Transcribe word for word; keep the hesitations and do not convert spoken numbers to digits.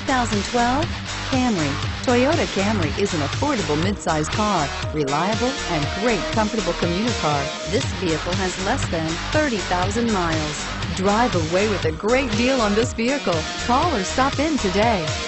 thousand twelve Camry. Toyota Camry is an affordable midsize car, reliable and great comfortable commuter car. This vehicle has less than thirty thousand miles. Drive away with a great deal on this vehicle. Call or stop in today.